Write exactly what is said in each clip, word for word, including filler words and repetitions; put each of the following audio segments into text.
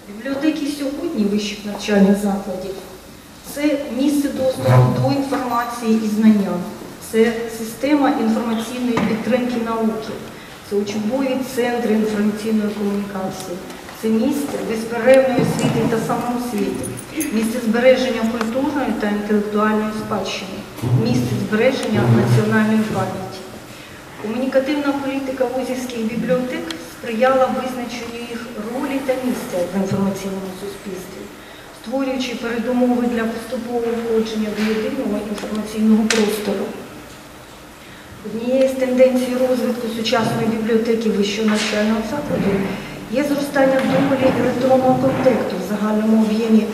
Бібліотеки сьогодні вищих навчальних закладів – це місце доступу до інформації і знання, це система інформаційної підтримки науки, це учбові центри інформаційної комунікації, це місце безперервної освіти та самоосвіти, місце збереження культурної та інтелектуальної спадщини, місце збереження національної пам'яті. Комунікативна політика вузівських бібліотек сприяла визначенню їх ролі та місця в інформаційному суспільстві, створюючи передумови для поступового входження до єдиного інформаційного простору. Однією з тенденцій розвитку сучасної бібліотеки вищого навчального закладу є зростання долі електронного контенту в загальному об'ємі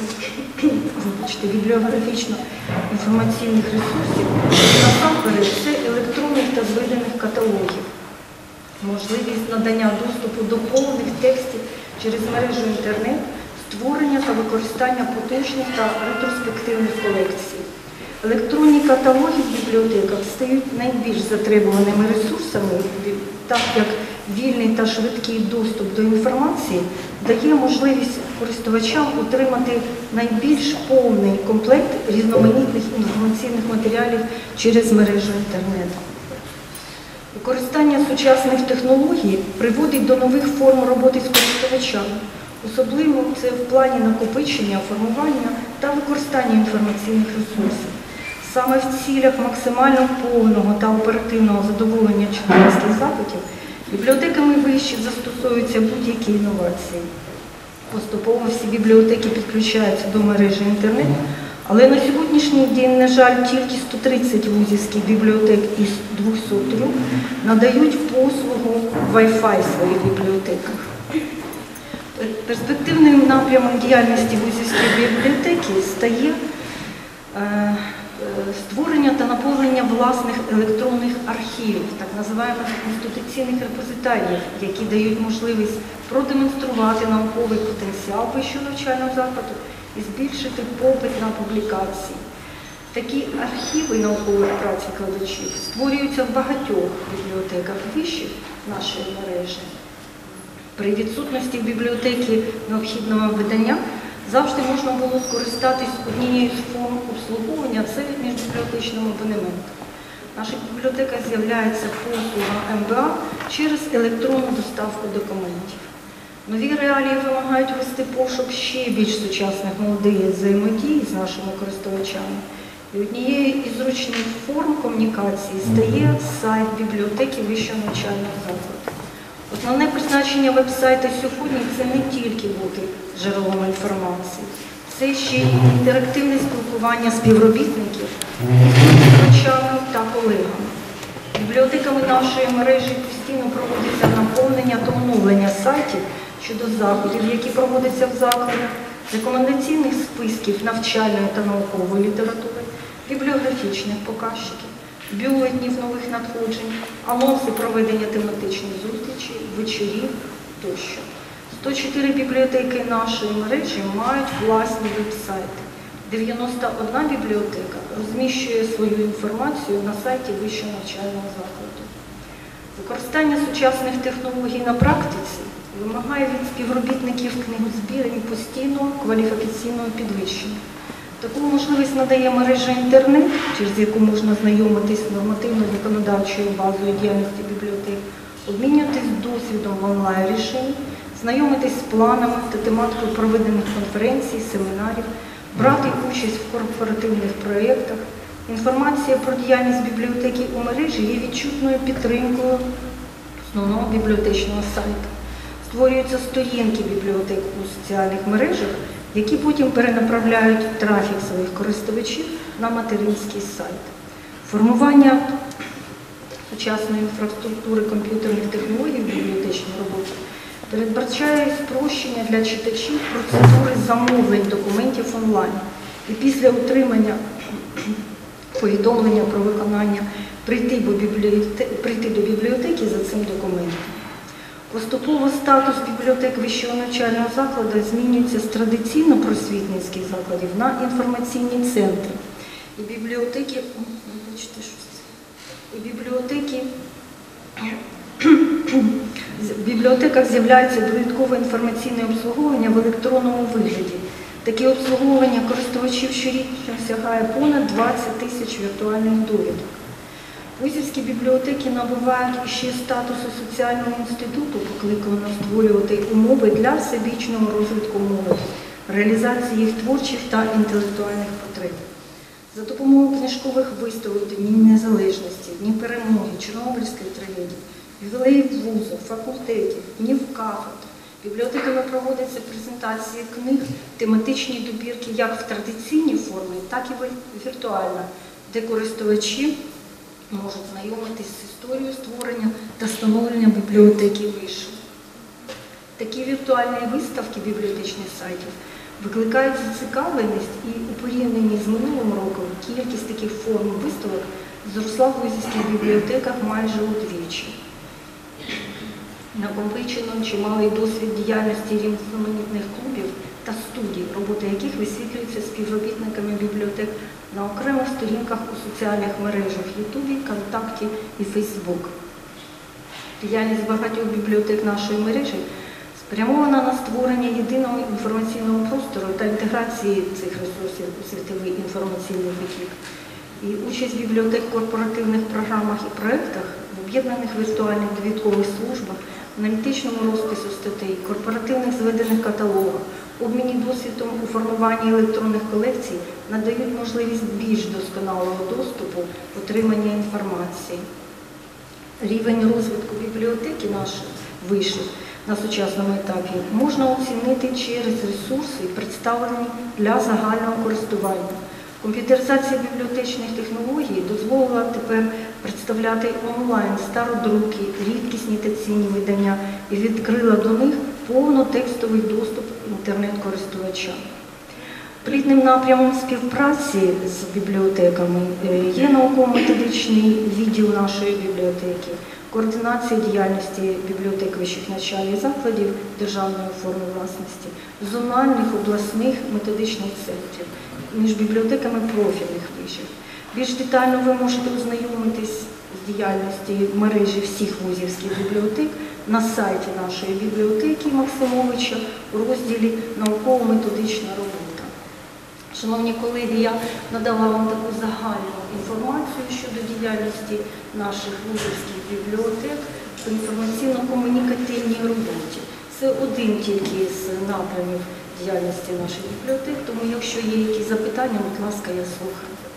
бібліографічно-інформаційних ресурсів, насамперед це електронних та зведених каталогів, можливість надання доступу до повних текстів через мережу інтернет, створення та використання поточних та ретроспективних колекцій. Електронні каталоги в бібліотеках стають найбільш затребуваними ресурсами, так як вільний та швидкий доступ до інформації дає можливість користувачам отримати найбільш повний комплект різноманітних інформаційних матеріалів через мережу інтернету. Використання сучасних технологій приводить до нових форм роботи з користувачами. Особливо це в плані накопичення, формування та використання інформаційних ресурсів. Саме в цілях максимально повного та оперативного задоволення читацьких запитів бібліотеками вишів застосовуються будь-які інновації. Поступово всі бібліотеки підключаються до мережі інтернет, але на сьогоднішній день, на жаль, тільки сто тридцять вузівських бібліотек із двохсот трьох надають послугу Wi-Fi в своїх бібліотеках. Перспективним напрямом діяльності вузівської бібліотеки стає е, створення та наповнення власних електронних архівів, так називаємо інституційних репозитаріїв, які дають можливість продемонструвати науковий потенціал вищого навчального закладу і збільшити попит на публікації. Такі архіви наукових праць викладачів створюються в багатьох бібліотеках вишів нашої мережі. При відсутності в бібліотеки необхідного видання завжди можна було скористатись однією з форм обслуговування – це міжбібліотечним абонементом. В наших бібліотеках з'являється послуга ем бе а через електронну доставку документів. Нові реалії вимагають вести пошук ще більш сучасних моделей взаємодії з нашими користувачами. І однією із зручних форм комунікації стає сайт бібліотеки вищого навчального закладу. Основне призначення веб-сайту сьогодні – це не тільки бути джерелом інформації, це ще й інтерактивне спілкування співробітників з користувачами та колегами. Бібліотеками нашої мережі постійно проводиться наповнення та оновлення сайтів щодо заходів, які проводяться в закладах, рекомендаційних списків навчальної та наукової літератури, бібліографічних показчиків, бюлетнів нових надходжень, анонси проведення тематичних зустрічей, вечорів тощо. сто чотири бібліотеки нашої мережі мають власні веб-сайти. дев'яносто одна бібліотека розміщує свою інформацію на сайті вищого навчального закладу. Використання сучасних технологій на практиці вимагає від співробітників книгозбірень постійного кваліфікаційного підвищення. Таку можливість надає мережа інтернет, через яку можна знайомитись з нормативно-законодавчою базою діяльності бібліотек, обмінюватись досвідом в онлайн-режимі, знайомитись з планами та тематикою проведених конференцій, семінарів, брати участь в корпоративних проєктах. Інформація про діяльність бібліотеки у мережі є відчутною підтримкою основного бібліотечного сайту. Створюються сторінки бібліотек у соціальних мережах, які потім перенаправляють трафік своїх користувачів на материнський сайт. Формування сучасної інфраструктури комп'ютерних технологій в бібліотечній роботі передбачає спрощення для читачів процедури замовлень документів онлайн. І після отримання повідомлення про виконання прийти до бібліотеки за цим документом. Поступово статус бібліотек вищого навчального закладу змінюється з традиційно-просвітницьких закладів на інформаційні центри. І бібліотеки, і бібліотеки бібліотеках з'являється додаткове інформаційне обслуговування в електронному вигляді. Таке обслуговування користувачів щорічно сягає понад двадцять тисяч віртуальних довідок. Вузівські бібліотеки набувають ще статусу соціального інституту, покликаного створювати умови для всебічного розвитку молоді, реалізації їх творчих та інтелектуальних потреб. За допомогою книжкових виставок Дні Незалежності, Дні Перемоги, Чорнобильської трагедії, ювілеїв вузів, факультетів, днів кафедр, бібліотеками проводяться презентації книг, тематичні добірки як в традиційній формі, так і віртуально, де користувачі можуть знайомитись з історією створення та становлення бібліотеки вишу. Такі віртуальні виставки бібліотечних сайтів викликають зацікавленість, і у порівнянні з минулим роком кількість таких форм виставок зросла в вузівських бібліотеках майже удвічі. Накопичено чималий досвід діяльності різноманітних клубів та студій, роботи яких висвітлюються співробітниками бібліотек на окремих сторінках у соціальних мережах Ютубі, Контакті і Фейсбук. Діяльність багатьох бібліотек нашої мережі спрямована на створення єдиного інформаційного простору та інтеграції цих ресурсів у світовий інформаційний потік. І участь бібліотек в корпоративних програмах і проєктах, в об'єднаних віртуальних довідкових службах, аналітичному розпису статей, корпоративних зведених каталогах, обміні досвідом у формуванні електронних колекцій надають можливість більш досконалого доступу, отримання інформації. Рівень розвитку бібліотеки нашої вишів на сучасному етапі можна оцінити через ресурси, представлені для загального користування. Комп'ютеризація бібліотечних технологій дозволила тепер представляти онлайн стародруки, рідкісні та цінні видання і відкрила до них повнотекстовий доступ інтернет-користувача. Плідним напрямом співпраці з бібліотеками є науково-методичний відділ нашої бібліотеки, координація діяльності бібліотек вищих навчальних закладів державної форми власності, зональних обласних методичних центрів, між бібліотеками профільних вишів. Більш детально ви можете ознайомитись з діяльністю мережі всіх вузівських бібліотек на сайті нашої бібліотеки Максимовича у розділі «Науково-методична робота». Шановні колеги, я надала вам таку загальну інформацію щодо діяльності наших вузівських бібліотек по інформаційно-комунікативній роботі. Це один тільки з напрямів діяльності наших бібліотек, тому якщо є якісь запитання, будь ласка, я слухаю.